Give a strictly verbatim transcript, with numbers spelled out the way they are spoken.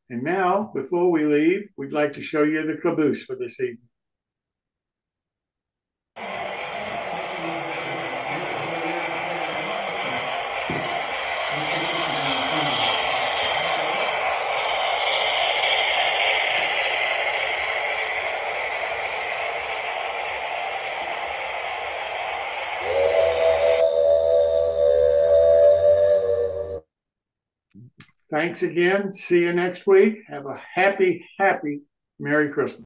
And now, before we leave, we'd like to show you the caboose for this evening. Thanks again. See you next week. Have a happy, happy Merry Christmas.